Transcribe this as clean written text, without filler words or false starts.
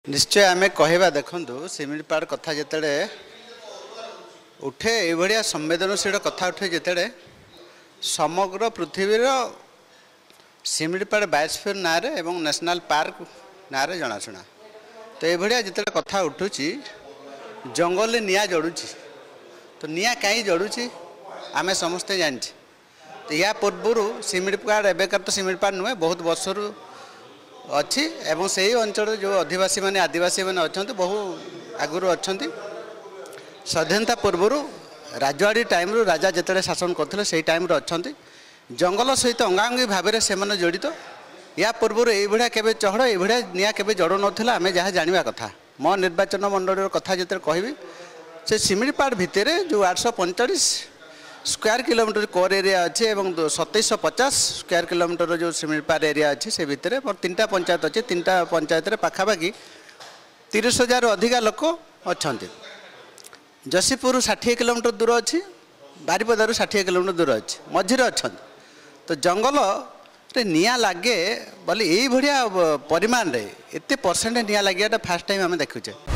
निश्चय आम कहवा देखु सिमिलपाड़ कथा जिते उठे ये संवेदनशील कथा उठे जिते समग्र पृथ्वीर सिमिलपाड़ बायोस्फीयर ना एवं नेशनल पार्क ना जनाशुना तो ये जिते कथा उठुची जंगल निया जड़ुची तो निया कहीं जड़ुची आम समस्ते जानी तो या पूर्वर सिमिलपाड़ एवं तो सिमिलपाड़ नुहे बहुत वर्षर अच्छी एवं से ही अंचल जो आदिवासी माने आदिवासी माने अच्छा बहु आगुरी अच्छा स्वाधीनता पूर्वर राजवाड़ी टाइम राजा जिते शासन करते से टाइम अच्छा जंगल सहित अंगांगी भाव से जड़ित या पूर्वर ये केवे चढ़ ये निया केवे जड़ नाला आम जहाँ जाना कथा मो निर्वाचन मंडल कथा जिते कहबी से सिमिलपाड़ भितर जो 845 स्क्वायर किलोमीटर कोर एरिया अच्छे और 2750 स्क्वायर किलोमीटर जो सिमिलपाड़ एरिया अच्छे से भितर मोर 3टा पंचायत अच्छे 3टा पंचायत पाखापाखि 30,000 अधिका लोक अच्छा जशीपुर 60 किलोमीटर दूर अच्छी बारिपदारू 60 किलोमीटर दूर अच्छी मझे अच्छा तो जंगल रे निया लगे बोले यही भाया परिमाण रे एते परसेंट निया लगे फास्ट टाइम आम देखुचे।